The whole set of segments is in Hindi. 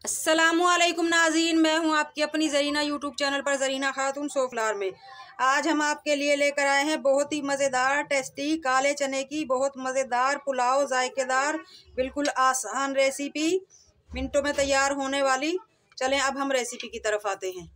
अस्सलामुअलैकुम नाज़रीन, मैं हूं आपकी अपनी ज़रीना यूट्यूब चैनल पर ज़रीना खातून सोफलार में। आज हम आपके लिए लेकर आए हैं बहुत ही मज़ेदार टेस्टी काले चने की बहुत मज़ेदार पुलाव, जायकेदार बिल्कुल आसान रेसिपी, मिनटों में तैयार होने वाली। चलें अब हम रेसिपी की तरफ आते हैं।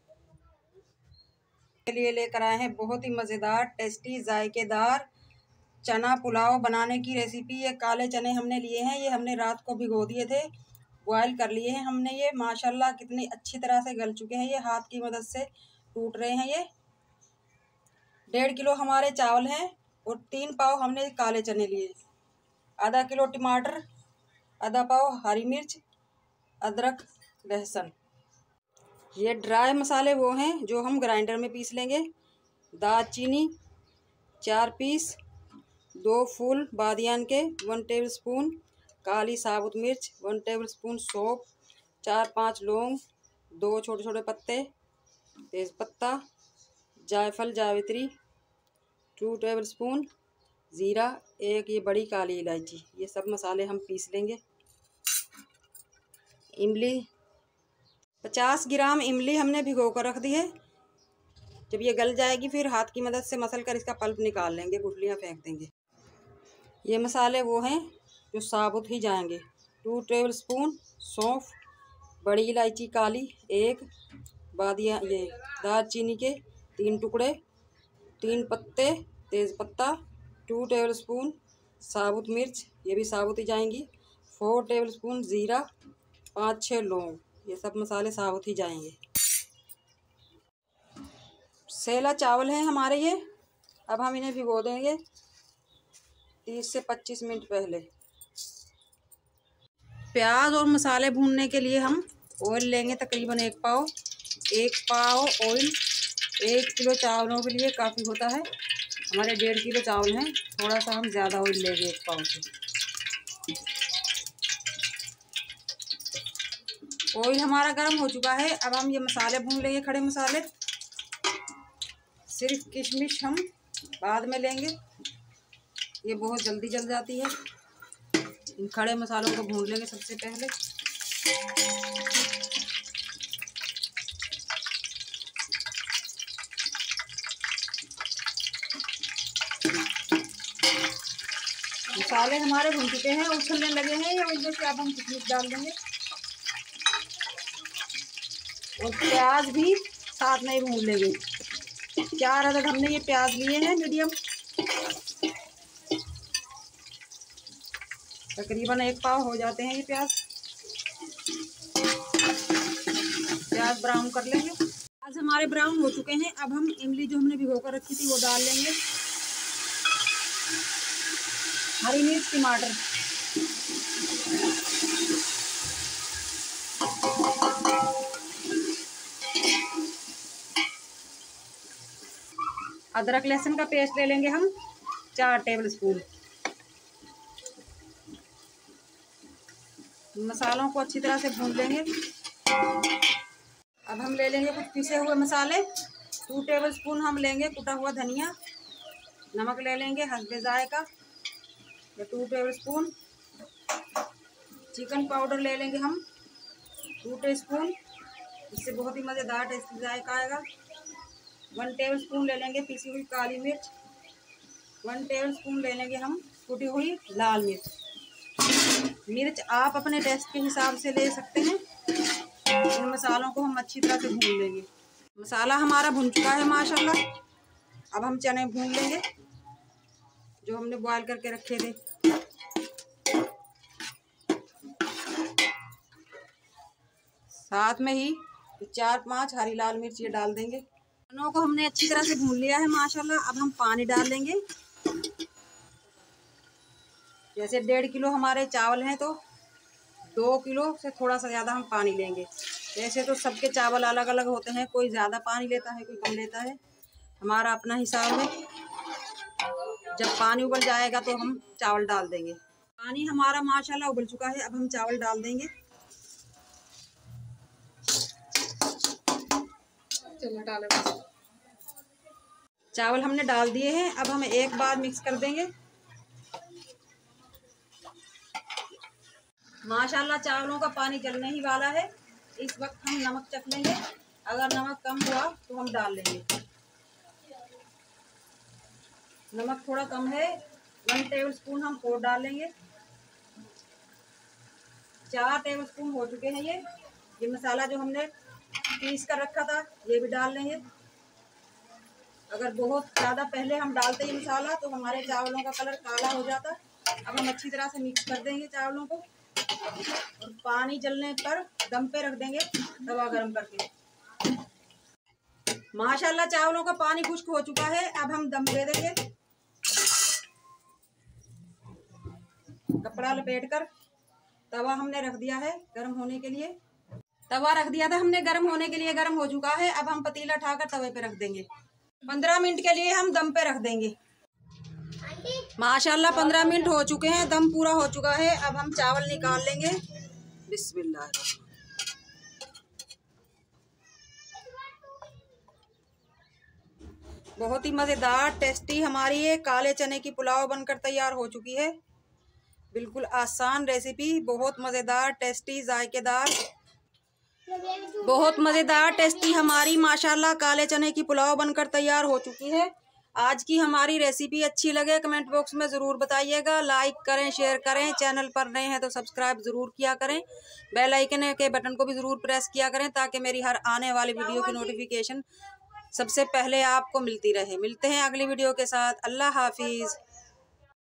के लिए लेकर आए हैं बहुत ही मज़ेदार टेस्टी जायकेदार चना पुलाव बनाने की रेसिपी। ये काले चने हमने लिए हैं, ये हमने रात को भिगो दिए थे, बॉयल कर लिए हैं हमने। ये माशाल्लाह कितनी अच्छी तरह से गल चुके हैं, ये हाथ की मदद से टूट रहे हैं। ये 1.5 किलो हमारे चावल हैं और 3 पाव हमने काले चने लिए, आधा किलो टमाटर, आधा पाव हरी मिर्च, अदरक, लहसुन। ये ड्राई मसाले वो हैं जो हम ग्राइंडर में पीस लेंगे। दालचीनी 4 पीस, 2 फूल बादियान के, 1 टेबल स्पून काली साबुत मिर्च, 1 टेबल स्पून सौंफ, 4-5 लौंग, 2 छोटे छोटे पत्ते तेज़पत्ता, जायफल जावित्री, 2 टेबल स्पून ज़ीरा, 1 ये बड़ी काली इलायची। ये सब मसाले हम पीस लेंगे। इमली 50 ग्राम इमली हमने भिगो कर रख दी है। जब ये गल जाएगी फिर हाथ की मदद से मसल कर इसका पल्प निकाल लेंगे, गुठलियाँ फेंक देंगे। ये मसाले वो हैं जो साबुत ही जाएंगे। 2 टेबल स्पून सौंफ, बड़ी इलायची काली 1, बादिया ये दालचीनी के 3 टुकड़े, 3 पत्ते तेज़पत्ता, 2 टेबल स्पून साबुत मिर्च, ये भी साबुत ही जाएंगी, 4 टेबल स्पून ज़ीरा, 5-6 लौंग, ये सब मसाले साबुत ही जाएंगे। सेला चावल हैं हमारे ये, अब हम इन्हें भिगो देंगे 30 से 25 मिनट पहले। प्याज और मसाले भूनने के लिए हम ऑयल लेंगे तकरीबन 1 पाव। 1 पाव ऑयल 1 किलो चावलों के लिए काफ़ी होता है। हमारे 1.5 किलो चावल हैं, थोड़ा सा हम ज़्यादा ऑयल लेंगे 1 पाव से। ऑयल हमारा गर्म हो चुका है, अब हम ये मसाले भून लेंगे, खड़े मसाले। सिर्फ किशमिश हम बाद में लेंगे, ये बहुत जल्दी जल जाती है। इन खड़े मसालों को भून लेंगे सबसे पहले। मसाले हमारे भून चुके हैं, उछलने लगे हैं ये, वजह से अब हम किशमिश डाल देंगे और प्याज भी साथ में ही भून लेंगे। 4 अदद हमने ये प्याज लिए हैं मीडियम, तकरीबन 1 पाव हो जाते हैं ये प्याज। प्याज ब्राउन कर लेंगे। प्याज हमारे ब्राउन हो चुके हैं, अब हम इमली जो हमने भिगो कर रखी थी वो डाल लेंगे। हरी मिर्च, टमाटर, अदरक लहसुन का पेस्ट ले लेंगे हम 4 टेबल स्पून। मसालों को अच्छी तरह से भून लेंगे। अब हम ले लेंगे कुछ पिसे हुए मसाले। 2 टेबल स्पून हम लेंगे कुटा हुआ धनिया, नमक ले लेंगे हस्बे जायका या 2 टेबल स्पून, चिकन पाउडर ले लेंगे हम 2 टीस्पून, इससे बहुत ही मज़ेदार टेस्टी जायका आएगा। 1 टेबल स्पून ले लेंगे पिसी हुई काली मिर्च, 1 टेबल स्पून ले लेंगे हम कुटी हुई लाल मिर्च। मिर्च आप अपने टेस्ट के हिसाब से ले सकते हैं। इन मसालों को हम अच्छी तरह से भून लेंगे। मसाला हमारा भुन चुका है माशाल्लाह। अब हम चने भून लेंगे जो हमने बॉयल करके रखे थे। साथ में ही 4-5 हरी लाल मिर्च ये डाल देंगे। चनों को हमने अच्छी तरह से भून लिया है माशाल्लाह। अब हम पानी डाल देंगे। जैसे 1.5 किलो हमारे चावल हैं तो 2 किलो से थोड़ा सा ज़्यादा हम पानी लेंगे। वैसे तो सबके चावल अलग अलग होते हैं, कोई ज़्यादा पानी लेता है, कोई कम लेता है, हमारा अपना हिसाब है। जब पानी उबल जाएगा तो हम चावल डाल देंगे। पानी हमारा माशाल्लाह उबल चुका है, अब हम चावल डाल देंगे। चावल हमने डाल दिए हैं, अब हम एक बार मिक्स कर देंगे। माशाल्लाह चावलों का पानी जलने ही वाला है। इस वक्त हम नमक चख लेंगे, अगर नमक कम हुआ तो हम डाल लेंगे। नमक थोड़ा कम है, 1 टेबलस्पून हम और डाल लेंगे। 4 टेबलस्पून हो चुके हैं ये मसाला जो हमने पीस कर रखा था ये भी डाल लेंगे। अगर बहुत ज़्यादा पहले हम डालते ये मसाला तो हमारे चावलों का कलर काला हो जाता। अब हम अच्छी तरह से मिक्स कर देंगे चावलों को और पानी जलने पर दम पे रख देंगे तवा गरम करके। माशाल्लाह चावलों का पानी खुश्क हो चुका है, अब हम दम दे देंगे। कपड़ा लपेटकर तवा हमने रख दिया है गरम होने के लिए। तवा रख दिया था हमने गरम होने के लिए, गरम हो चुका है। अब हम पतीला उठाकर तवे पे रख देंगे। 15 मिनट के लिए हम दम पे रख देंगे। माशाल्लाह 15 मिनट हो चुके हैं, दम पूरा हो चुका है। अब हम चावल निकाल लेंगे। बिस्मिल्लाह। बहुत ही मज़ेदार टेस्टी हमारी ये काले चने की पुलाव बनकर तैयार हो चुकी है। बिल्कुल आसान रेसिपी, बहुत मज़ेदार टेस्टी जायकेदार, बहुत मज़ेदार टेस्टी हमारी माशाल्लाह काले चने की पुलाव बनकर तैयार हो चुकी है। आज की हमारी रेसिपी अच्छी लगे कमेंट बॉक्स में ज़रूर बताइएगा। लाइक करें, शेयर करें, चैनल पर नए हैं तो सब्सक्राइब ज़रूर किया करें। बेल आइकन के बटन को भी ज़रूर प्रेस किया करें ताकि मेरी हर आने वाली वीडियो की नोटिफिकेशन सबसे पहले आपको मिलती रहे। मिलते हैं अगली वीडियो के साथ। अल्लाह हाफिज़।